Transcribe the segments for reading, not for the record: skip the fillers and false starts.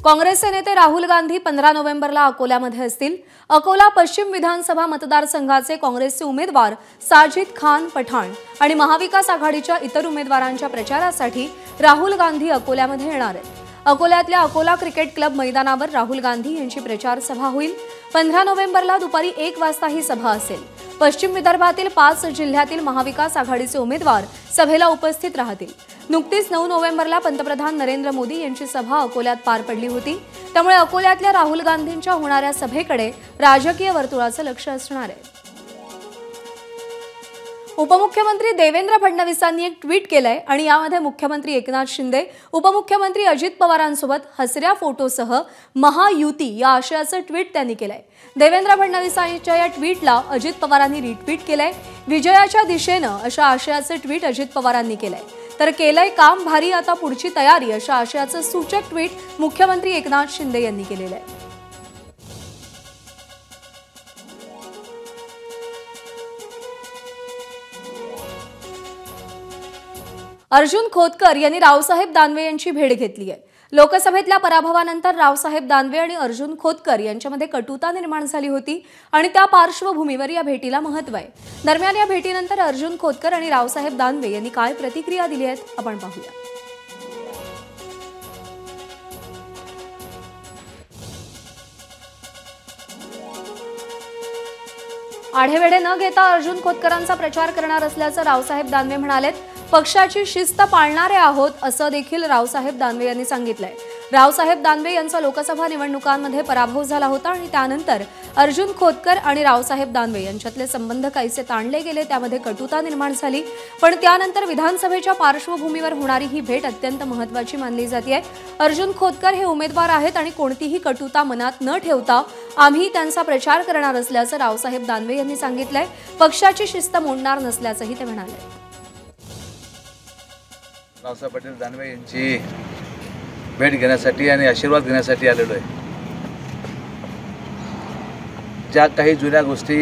काँग्रेसचे नेते राहुल गांधी 15 नोव्हेंबरला अकोल्यामध्ये असतील। अकोला पश्चिम विधानसभा मतदारसंघाचे काँग्रेसचे उमेदवार साजिद खान पठाण आणि महाविकास आघाडीच्या इतर उमेदवारांच्या प्रचारासाठी राहुल गांधी अकोल्यामध्ये येणार आहेत। अकोल्यातल्या अकोला क्रिकेट क्लब मैदानावर राहुल गांधी यांची प्रचार सभा होईल। 15 नोव्हेंबरला दुपारी 1 वाजता ही सभा असेल। पश्चिम विदर्भातील 5 जिल्ह्यातील महाविकास आघाडीचे उमेदवार सभेला उपस्थित राहतील। नुकतीच 9 नोव्हेंबरला पंतप्रधान नरेंद्र मोदी यांची सभा अकोल्यात पार पडली होती। त्यामुळे अकोल्यातल्या राहुल गांधींच्या होणाऱ्या सभेकडे राजकीय वर्तुळाचं लक्ष असणार आहे। उपमुख्यमंत्री देवेंद्र फडणवीसांनी एक ट्विट केलंय आणि यामध्ये मुख्यमंत्री एकनाथ शिंदे, उपमुख्यमंत्री अजित पवारांसोबत हसऱ्या फोटोसह महायुती या आशयाचं ट्विट त्यांनी केलंय। देवेंद्र फडणवीसांच्या या ट्विटला अजित पवारांनी रिट्विट केलंय। विजयाच्या दिशेनं अशा आशयाचं ट्विट अजित पवारांनी केलंय। तर केलंय काम भारी, आता पुढची तयारी अशा आशयाचं सूचक ट्विट मुख्यमंत्री एकनाथ शिंदे यांनी केलेलं आहे। अर्जुन खोतकर यांनी रावसाहेब दानवे यांची भेट घेतली आहे। लोकसभेतल्या पराभवानंतर रावसाहेब दानवे आणि अर्जुन खोतकर यांच्यामध्ये कटुता निर्माण झाली होती आणि त्या पार्श्वभूमीवर या भेटीला महत्त्व आहे। दरम्यान या भेटीनंतर अर्जुन खोतकर आणि रावसाहेब दानवे यांनी काय प्रतिक्रिया दिली आहेत आपण पाहूया। आढेवेढे न घेता अर्जुन खोतकरांचा प्रचार करणार असल्याचं रावसाहेब दानवे म्हणालेत। पक्षाची शिस्त पाळणारे आहोत असं देखील रावसाहेब दानवे यांनी सांगितलंय। रावसाहेब दानवे यांचा लोकसभा निवडणुकांमध्ये पराभव झाला होता आणि त्यानंतर अर्जुन खोतकर आणि रावसाहेब दानवे यांच्यातले संबंध काहीसे ताणले गेले, त्यामध्ये कटुता निर्माण झाली। पण त्यानंतर विधानसभेच्या पार्श्वभूमीवर होणारी ही भेट अत्यंत महत्त्वाची मानली जाते। अर्जुन खोतकर हे उमेदवार आहेत आणि कोणतीही कटुता मनात न ठेवता आम्ही त्यांचा प्रचार करणार असल्याचं रावसाहेब दानवे यांनी सांगितलंय। पक्षाची शिस्त मोडणार नसल्याचंही ते म्हणाले। रावसाहेब पाटील दानवे यांची भेट घेण्यासाठी आणि आशीर्वाद घेण्यासाठी आलेलो आहे। ज्या काही जुन्या गोष्टी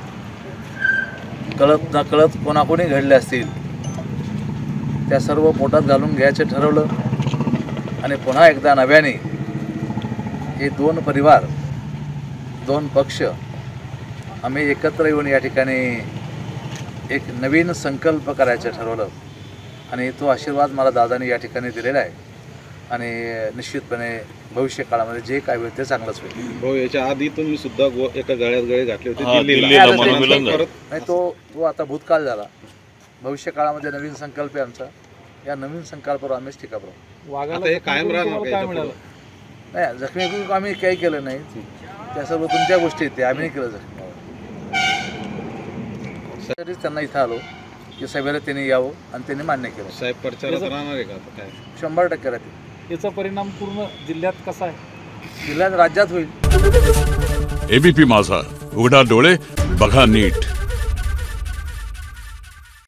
कळत नकळत कोणाकोणी घडल्या असतील त्या सर्व पोटात घालून घ्यायचं ठरवलं आणि पुन्हा एकदा नव्याने हे दोन परिवार, दोन पक्ष आम्ही एकत्र येऊन या ठिकाणी एक नवीन संकल्प करायचं ठरवलं आणि तो आशीर्वाद मला दादाने या ठिकाणी दिलेला आहे आणि निश्चितपणे भविष्य काळामध्ये जे काय होईल ते चांगलंच होईल। हो, याच्या आधी तुम्ही सुद्धा एका गळ्यात गळे घातले होते नाही, तो आता भूतकाळ झाला। भविष्य काळामध्ये नवीन संकल्प आहे आमचा। या नवीन संकल्पावर आम्हीच टीका करू। आता हे कायम राहणार नाही, जखमी आम्ही काही केलं नाही, त्या सर्व तुमच्या गोष्टी आहेत, आम्ही नाही केलं जखमी। त्यांना इथं आलो की सभेला त्यांनी यावं आणि त्यांनी मान्य केलं। साहेब प्रचारात राहणार आहे का? आता काय 100% राहतील। याचा परिणाम पूर्ण जिल्ह्यात कसा आहे? जिल्ह्यात, राज्यात होईल। एबीपी माझा, उघडा डोळे बघा नीट।